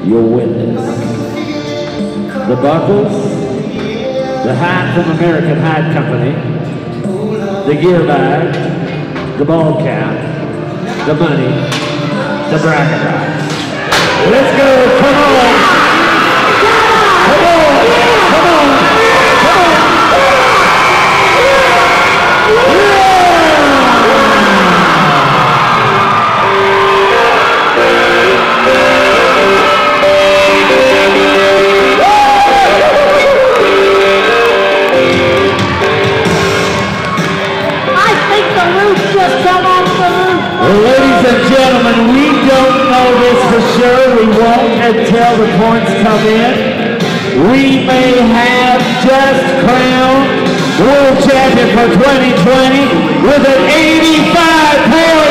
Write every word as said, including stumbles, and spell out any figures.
you'll win this. The buckles, the hat from American Hat Company, the gear bag, the ball cap, the money, the bracket rights. Let's go, come on! Come on, come on, come on! Well, ladies and gentlemen, we don't know this for sure. We won't until the points come in. We may have just crowned world champion for twenty twenty with an eighty-five pound